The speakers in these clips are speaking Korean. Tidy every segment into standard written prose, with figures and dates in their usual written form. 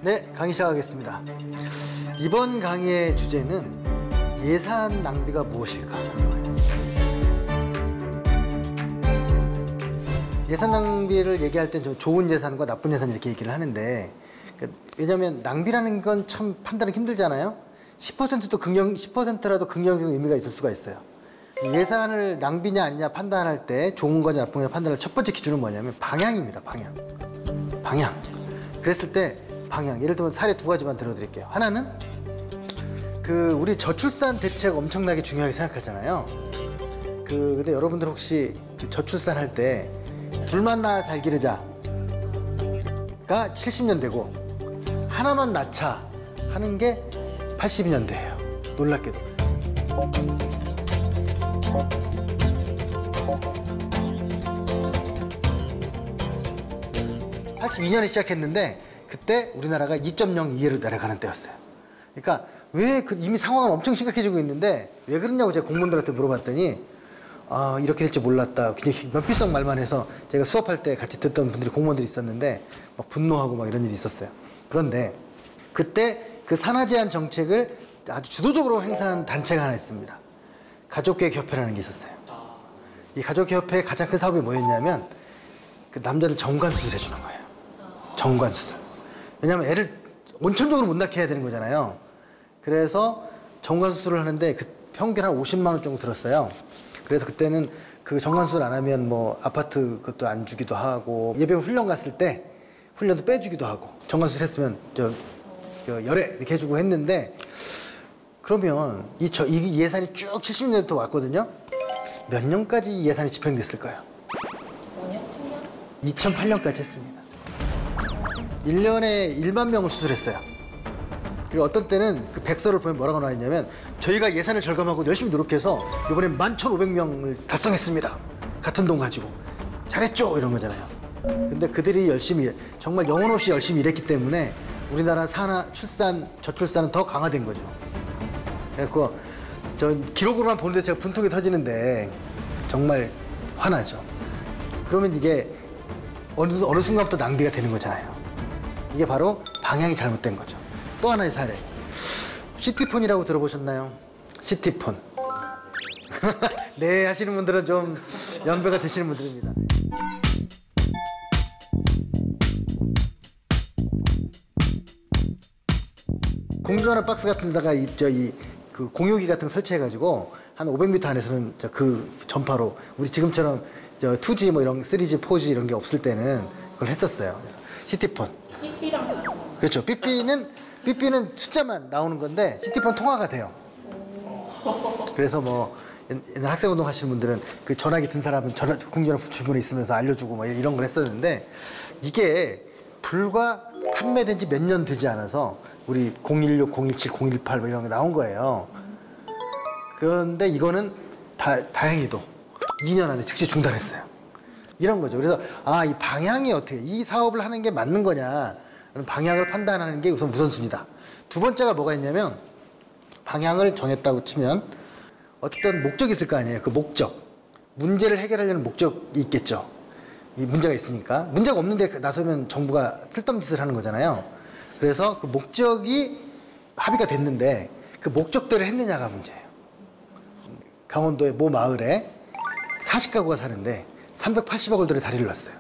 네, 강의 시작하겠습니다. 이번 강의의 주제는 예산 낭비가 무엇일까? 예산 낭비를 얘기할 때 좀 좋은 예산과 나쁜 예산 이렇게 얘기를 하는데, 왜냐하면 낭비라는 건 참 판단하기 힘들잖아요. 10%라도 긍정적인 의미가 있을 수가 있어요. 예산을 낭비냐 아니냐 판단할 때 좋은 거냐 나쁜 거냐 판단할 첫 번째 기준은 뭐냐면 방향입니다. 방향. 그랬을 때 방향. 예를 들면 사례 두 가지만 들어드릴게요. 하나는 우리 저출산 대책 엄청나게 중요하게 생각하잖아요. 근데 여러분들 혹시 저출산 할 때 둘만 낳아 잘 기르자가 70년대고 하나만 낳자 하는 게 80년대예요. 놀랍게도. 82년에 시작했는데 그때 우리나라가 2.02로 내려가는 때였어요. 그러니까 왜 이미 상황은 엄청 심각해지고 있는데 왜 그러냐고 제가 공무원들한테 물어봤더니 이렇게 될지 몰랐다. 굉장히 면피성 말만 해서 제가 수업할 때 같이 듣던 분들이 공무원들이 있었는데 막 분노하고 막 이런 일이 있었어요. 그런데 그때 그 산하 제한 정책을 아주 주도적으로 행사한 단체가 하나 있습니다. 가족계획협회라는 게 있었어요. 이 가족계획협회의 가장 큰 사업이 뭐였냐면 그 남자들 정관수술 해주는 거예요. 정관수술. 왜냐하면 애를 원천적으로 못 낳게 해야 되는 거잖아요. 그래서 정관수술을 하는데 평균 한 50만 원 정도 들었어요. 그래서 그때는 그 정관수술 안 하면 뭐 아파트 그것도 안 주기도 하고 예비군 훈련 갔을 때 훈련도 빼주기도 하고 정관수술 했으면 열애 이렇게 해주고 했는데 그러면 이 예산이 쭉 70년대부터 왔거든요. 몇 년까지 이 예산이 집행됐을까요? 5년? 10년? 2008년까지 했습니다. 1년에 1만 명을 수술했어요. 그리고 어떤 때는 그 백서를 보면 뭐라고 나와 있냐면 저희가 예산을 절감하고 열심히 노력해서 이번에 11,500명을 달성했습니다. 같은 돈 가지고. 잘했죠? 이런 거잖아요. 근데 그들이 열심히 정말 영혼 없이 열심히 일했기 때문에 우리나라 저출산은 더 강화된 거죠. 그래서 전 기록으로만 보는데 제가 분통이 터지는데 정말 화나죠. 그러면 이게 어느 순간부터 낭비가 되는 거잖아요. 이게 바로 방향이 잘못된 거죠. 또 하나의 사례. 시티폰이라고 들어보셨나요? 시티폰. 네 하시는 분들은 좀 연배가 되시는 분들입니다. 공중전화 박스 같은 데다가 그 공유기 같은 거 설치해가지고 한 500m 안에서는 그 전파로 우리 지금처럼 2G 뭐 이런 3G, 4G 이런 게 없을 때는 그걸 했었어요. 그래서 시티폰. 삐삐랑 그렇죠. 삐삐는 숫자만 나오는 건데 시티폰 통화가 돼요. 그래서 뭐 옛날 학생운동 하시는 분들은 그 전화기 든 사람은 공중전화 주변에 있으면서 알려주고 뭐 이런 걸 했었는데 이게 불과 판매된 지 몇 년 되지 않아서 우리 016, 017, 018 뭐 이런 게 나온 거예요. 그런데 이거는 다행히도 2년 안에 즉시 중단했어요. 이런 거죠. 그래서 이 방향이 어떻게 이 사업을 하는 게 맞는 거냐 방향을 판단하는 게 우선순위다. 두 번째가 뭐가 있냐면 방향을 정했다고 치면 어떤 목적이 있을 거 아니에요. 그 목적. 문제를 해결하려는 목적이 있겠죠. 이 문제가 있으니까. 문제가 없는데 나서면 정부가 쓸데없는 짓을 하는 거잖아요. 그래서 그 목적이 합의가 됐는데 그 목적대로 했느냐가 문제예요. 강원도의 모 마을에 40가구가 사는데 380억을 들여 다리를 놨어요.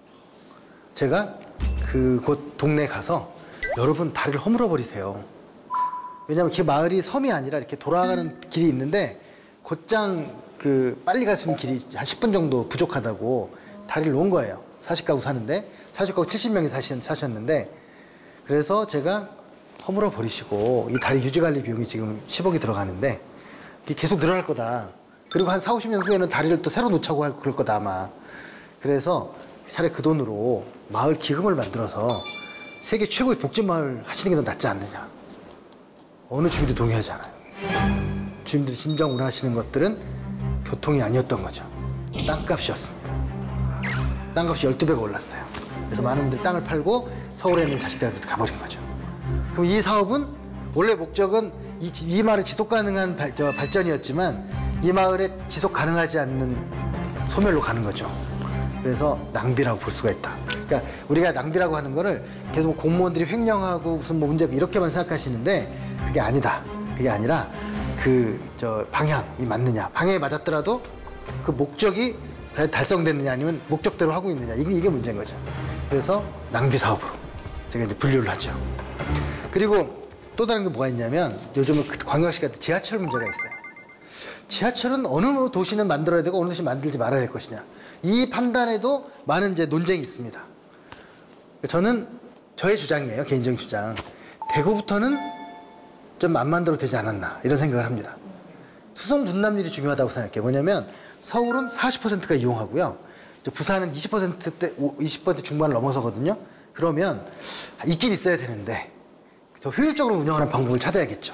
제가 그곳 동네에 가서 여러분 다리를 허물어 버리세요. 왜냐하면 그 마을이 섬이 아니라 이렇게 돌아가는 길이 있는데 곧장 빨리 갈 수 있는 길이 한 10분 정도 부족하다고 다리를 놓은 거예요. 40가구 사는데 40가구 70명이 사셨는데 그래서 제가 허물어 버리시고 이 다리 유지관리 비용이 지금 10억이 들어가는데 이게 계속 늘어날 거다. 그리고 한 40-50년 후에는 다리를 또 새로 놓자고 할 그럴 거다 아마. 그래서 차라리 그 돈으로 마을 기금을 만들어서 세계 최고의 복지마을 하시는 게 더 낫지 않느냐. 어느 주민도 동의하지 않아요. 주민들이 진정 원하시는 것들은 교통이 아니었던 거죠. 땅값이었습니다. 땅값이 12배가 올랐어요. 그래서 많은 분들이 땅을 팔고 서울에 있는 자식들한테 가버린 거죠. 그럼 이 사업은 원래 목적은 이 마을의 지속 가능한 발전이었지만 이 마을에 지속 가능하지 않는 소멸로 가는 거죠. 그래서 낭비라고 볼 수가 있다. 그러니까 우리가 낭비라고 하는 거를 계속 공무원들이 횡령하고 무슨 뭐 문제 이렇게만 생각하시는데 그게 아니다. 그게 아니라 방향이 맞느냐. 방향이 맞았더라도 그 목적이 달성됐느냐 아니면 목적대로 하고 있느냐. 이게 문제인 거죠. 그래서 낭비 사업으로 제가 이제 분류를 하죠. 그리고 또 다른 게 뭐가 있냐면 요즘은 광역시 같은 지하철 문제가 있어요. 지하철은 어느 도시는 만들어야 되고 어느 도시는 만들지 말아야 될 것이냐. 이 판단에도 많은 이제 논쟁이 있습니다. 저는 저의 주장이에요. 개인적인 주장. 대구부터는 좀 안 만들어도 되지 않았나 이런 생각을 합니다. 수송 분담률이 중요하다고 생각해요. 뭐냐면 서울은 40%가 이용하고요. 부산은 20% 중반을 넘어서거든요. 그러면 있긴 있어야 되는데 더 효율적으로 운영하는 방법을 찾아야겠죠.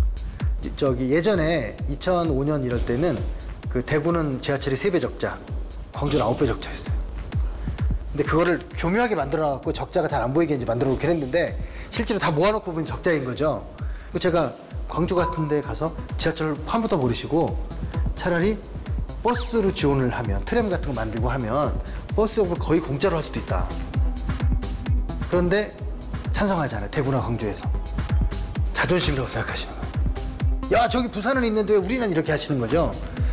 예전에 2005년 이럴 때는 그 대구는 지하철이 3배 적자, 광주는 9배 적자였어요. 근데 그거를 교묘하게 만들어놔갖고 적자가 잘 안 보이게 이제 만들어놓긴 했는데 실제로 다 모아놓고 보면 적자인 거죠. 제가 광주 같은 데 가서 지하철 판부터 모르시고 차라리 버스로 지원을 하면 트램 같은 거 만들고 하면 버스업을 거의 공짜로 할 수도 있다. 그런데 찬성하지 않아요. 대구나 광주에서. 자존심이라고 생각하시는 거예요. 야, 저기 부산은 있는데 왜 우리는 이렇게 하시는 거죠.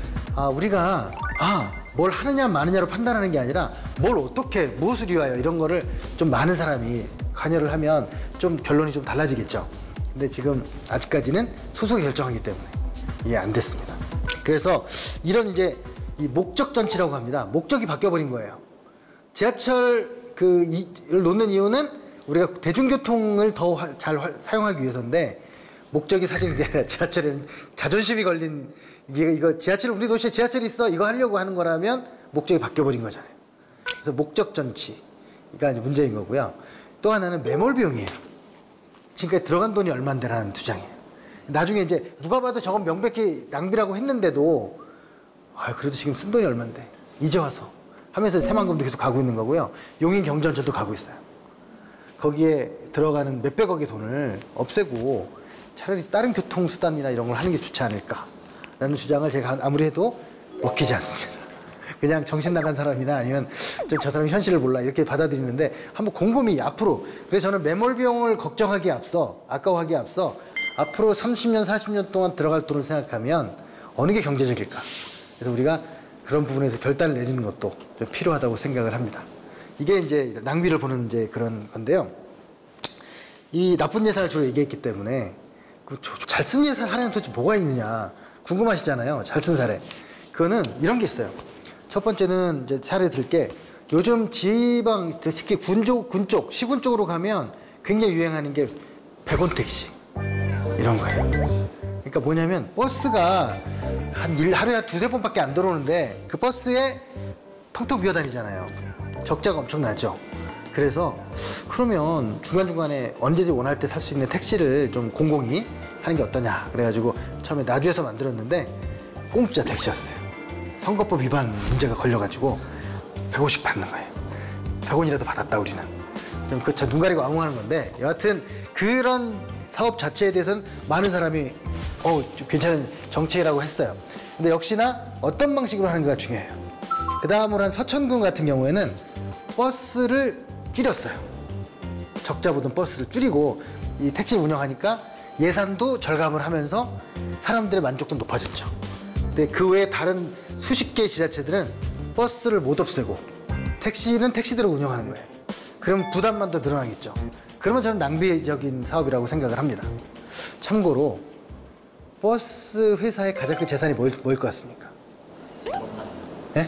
우리가 뭘 하느냐 마느냐로 판단하는 게 아니라 뭘 어떻게 무엇을 위하여 이런 거를 좀 많은 사람이 관여를 하면 좀 결론이 좀 달라지겠죠. 근데 지금 아직까지는 소수가 결정하기 때문에 이게 안 됐습니다. 그래서 이런 이제 이 목적 전치라고 합니다. 목적이 바뀌어버린 거예요. 지하철을 놓는 이유는 우리가 대중교통을 더 잘 사용하기 위해서인데 목적이 사실 이제 지하철에는 자존심이 걸린 이거 지하철 우리 도시에 지하철이 있어 이거 하려고 하는 거라면 목적이 바뀌어버린 거잖아요. 그래서 목적 전치가 이제 문제인 거고요. 또 하나는 매몰 비용이에요. 지금까지 들어간 돈이 얼만데라는 주장이에요. 나중에 이제 누가 봐도 저건 명백히 낭비라고 했는데도 그래도 지금 쓴 돈이 얼만데 이제 와서 하면서 새만금도 계속 가고 있는 거고요. 용인 경전철도 가고 있어요. 거기에 들어가는 몇백억의 돈을 없애고 차라리 다른 교통수단이나 이런 걸 하는 게 좋지 않을까라는 주장을 제가 아무리 해도 먹히지 않습니다. 그냥 정신 나간 사람이나 아니면 좀 저 사람이 현실을 몰라 이렇게 받아들이는데 한번 곰곰이 앞으로 그래서 저는 매몰 비용을 걱정하기에 앞서 아까워하기에 앞서 앞으로 30년 40년 동안 들어갈 돈을 생각하면 어느 게 경제적일까. 그래서 우리가 그런 부분에서 결단을 내리는 것도 좀 필요하다고 생각을 합니다. 이게 이제 낭비를 보는 이제 그런 건데요. 이 나쁜 예산을 주로 얘기했기 때문에 잘 쓴 예산 하려면 도대체 뭐가 있느냐 궁금하시잖아요. 잘 쓴 사례. 그거는 이런 게 있어요. 첫 번째는 이제 사례 들게 요즘 지방 특히 군 쪽 시군 쪽으로 가면 굉장히 유행하는 게 100원 택시 이런 거예요. 그러니까 뭐냐면 버스가 하루에 두세 번밖에 안 들어오는데 그 버스에 텅텅 비어 다니잖아요. 적자가 엄청나죠. 그래서 그러면 중간중간에 언제든지 원할 때 살 수 있는 택시를 좀 공공이 하는 게 어떠냐 그래가지고 처음에 나주에서 만들었는데 공짜 택시였어요. 선거법 위반 문제가 걸려가지고 150 받는 거예요. 100원이라도 받았다 우리는. 좀 눈 가리고 앙호하는 건데 여하튼 그런 사업 자체에 대해서는 많은 사람이 좀 괜찮은 정책이라고 했어요. 근데 역시나 어떤 방식으로 하는가가 중요해요. 그 다음으로 한 서천군 같은 경우에는 버스를 줄였어요. 적자 보던 버스를 줄이고 이 택시를 운영하니까 예산도 절감을 하면서 사람들의 만족도 높아졌죠. 근데 그 외에 다른 수십 개의 지자체들은 버스를 못 없애고 택시는 택시대로 운영하는 거예요. 그럼 부담만 더 늘어나겠죠. 그러면 저는 낭비적인 사업이라고 생각을 합니다. 참고로 버스 회사의 가장 큰 재산이 뭐일 것 같습니까? 네?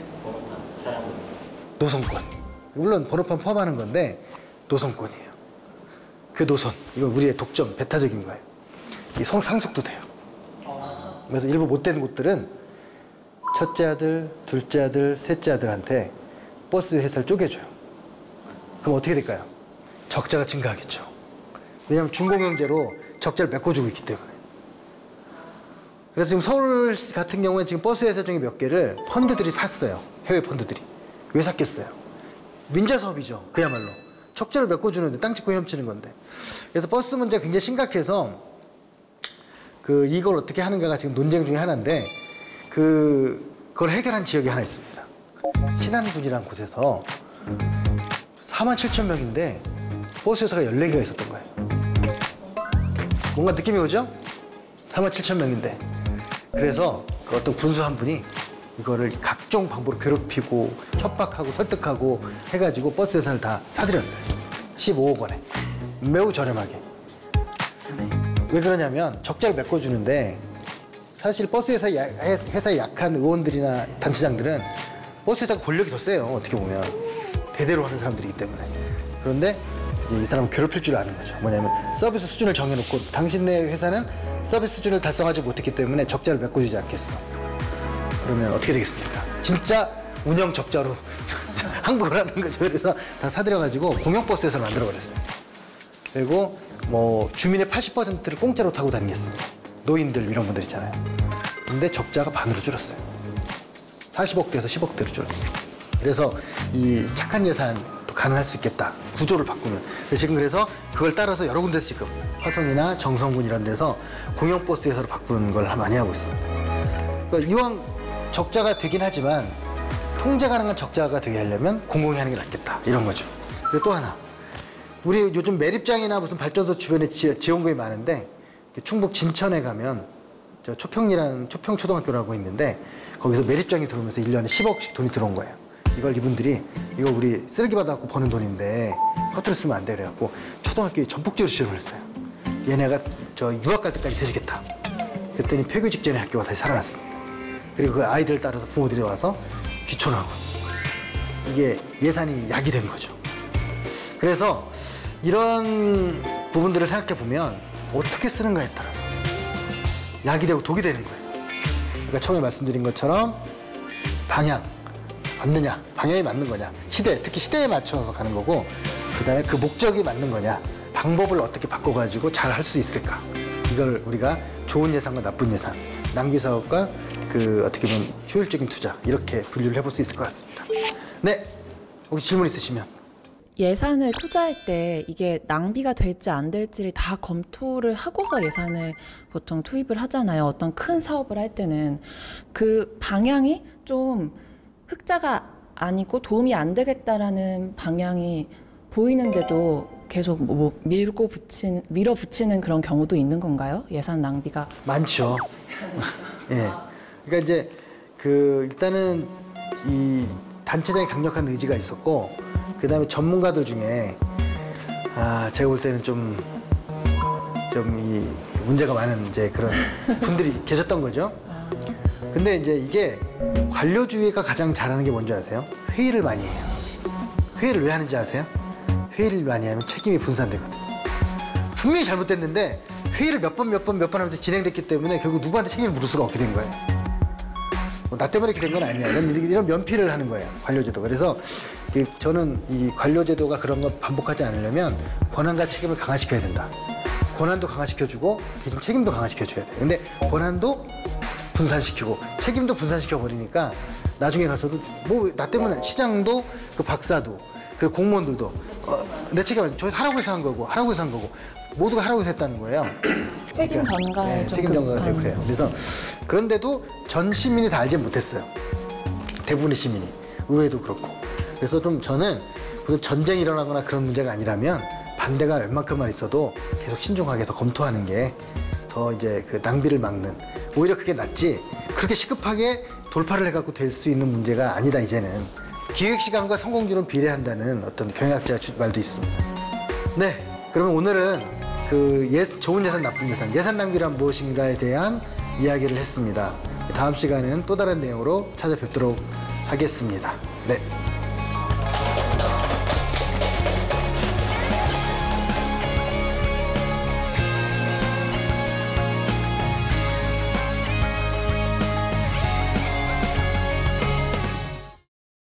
노선권. 물론 번호판 포함하는 건데 노선권이에요. 그 노선, 이거 우리의 독점, 배타적인 거예요. 이게 상속도 돼요. 그래서 일부 못된 곳들은 첫째 아들, 둘째 아들, 셋째 아들한테 버스 회사를 쪼개줘요. 그럼 어떻게 될까요? 적자가 증가하겠죠. 왜냐하면 준공영제로 적자를 메꿔주고 있기 때문에. 그래서 지금 서울 같은 경우에 지금 버스 회사 중에 몇 개를 펀드들이 샀어요. 해외 펀드들이. 왜 샀겠어요? 민자 사업이죠. 그야말로. 적자를 메꿔주는데 땅 짓고 헤엄치는 건데. 그래서 버스 문제가 굉장히 심각해서 이걸 어떻게 하는가가 지금 논쟁 중에 하나인데 그걸 해결한 지역이 하나 있습니다. 신안군이라는 곳에서 47,000명인데 버스 회사가 14개가 있었던 거예요. 뭔가 느낌이 오죠? 47,000명인데. 그래서 그 어떤 군수 한 분이 이거를 각종 방법으로 괴롭히고 협박하고 설득하고 해가지고 버스 회사를 다 사들였어요. 15억 원에. 매우 저렴하게. 왜 그러냐면 적자를 메꿔주는데 사실 버스 회사에 약한 의원들이나 단체장들은 버스 회사가 권력이 더 세요. 어떻게 보면. 대대로 하는 사람들이기 때문에. 그런데 이제 이 사람은 괴롭힐 줄 아는 거죠. 뭐냐면 서비스 수준을 정해놓고 당신네 회사는 서비스 수준을 달성하지 못했기 때문에 적자를 메꿔주지 않겠어. 그러면 어떻게 되겠습니까? 진짜 운영 적자로 항복을 하는 거죠. 그래서 다 사들여가지고 공영버스 회사를 만들어버렸어요. 그리고 뭐 주민의 80%를 공짜로 타고 다니겠습니다. 노인들 이런 분들 있잖아요. 근데 적자가 반으로 줄었어요. 40억대에서 10억대로 줄었어요. 그래서 이 착한 예산도 가능할 수 있겠다. 구조를 바꾸면. 그래서 그걸 따라서 여러 군데서 지금 화성이나 정성군 이런 데서 공영버스 회사로 바꾸는 걸 많이 하고 있습니다. 그러니까 이왕 적자가 되긴 하지만 통제 가능한 적자가 되게 하려면 공공이 하는 게 낫겠다. 이런 거죠. 그리고 또 하나. 우리 요즘 매립장이나 무슨 발전소 주변에 지원금이 많은데 충북 진천에 가면 저 초평초등학교라고 있는데 거기서 매립장이 들어오면서 1년에 10억씩 돈이 들어온 거예요. 이걸 이분들이 이거 우리 쓰레기 받아갖고 버는 돈인데 허투루 쓰면 안 돼. 그래갖고 초등학교에 전폭적으로 지원을 했어요. 얘네가 저 유학 갈 때까지 대주겠다. 그랬더니 폐교 직전에 학교가 다시 살아났습니다. 그리고 그 아이들을 따라서 부모들이 와서 귀촌하고 이게 예산이 약이 된 거죠. 그래서 이런 부분들을 생각해 보면 어떻게 쓰는가에 따라서 약이 되고 독이 되는 거예요. 그러니까 처음에 말씀드린 것처럼 방향 맞느냐, 방향이 맞는 거냐, 시대, 특히 시대에 맞춰서 가는 거고 그다음에 그 목적이 맞는 거냐, 방법을 어떻게 바꿔가지고 잘 할 수 있을까. 이걸 우리가 좋은 예산과 나쁜 예산, 낭비 사업과 그 어떻게 보면 효율적인 투자 이렇게 분류를 해볼 수 있을 것 같습니다. 네, 혹시 질문 있으시면. 예산을 투자할 때 이게 낭비가 될지 안 될지를 다 검토를 하고서 예산을 보통 투입을 하잖아요. 어떤 큰 사업을 할 때는 그 방향이 좀 흑자가 아니고 도움이 안 되겠다라는 방향이 보이는데도 계속 밀어붙이는 그런 경우도 있는 건가요? 예산 낭비가 많죠. 예. 그러니까 이제 그 일단은 이 단체장의 강력한 의지가 있었고 그다음에 전문가들 중에 제가 볼 때는 좀 이 문제가 많은 이제 그런 분들이 계셨던 거죠. 근데 이제 이게 관료주의가 가장 잘하는 게 뭔지 아세요? 회의를 많이 해요. 회의를 왜 하는지 아세요? 회의를 많이 하면 책임이 분산되거든요. 분명히 잘못됐는데 회의를 몇 번 하면서 진행됐기 때문에 결국 누구한테 책임을 물을 수가 없게 된 거예요. 나 때문에 이렇게 된 건 아니야. 이런 면피를 하는 거예요. 관료제도가. 그래서 저는 이 관료제도가 그런 거 반복하지 않으려면 권한과 책임을 강화시켜야 된다. 권한도 강화시켜주고 대신 책임도 강화시켜줘야 돼. 근데 권한도 분산시키고 책임도 분산시켜 버리니까 나중에 가서도 뭐 나 때문에 시장도 그 박사도 그 공무원들도 내 책임 저 하라고 해서 한 거고 모두가 하라고 해서 했다는 거예요. 책임 전가에 네, 책임 전가가 되고 그래요. 그래서 그런데도 전 시민이 다 알지 못했어요. 대부분의 시민이 의회도 그렇고. 그래서 좀 저는 무슨 전쟁이 일어나거나 그런 문제가 아니라면 반대가 웬만큼만 있어도 계속 신중하게 더 검토하는 게 더 이제 그 낭비를 막는 오히려 그게 낫지 그렇게 시급하게 돌파를 해갖고 될 수 있는 문제가 아니다 이제는. 기획 시간과 성공률은 비례한다는 어떤 경영학자 말도 있습니다. 네, 그러면 오늘은 그 좋은 예산, 나쁜 예산, 예산 낭비란 무엇인가에 대한 이야기를 했습니다. 다음 시간에는 또 다른 내용으로 찾아뵙도록 하겠습니다. 네.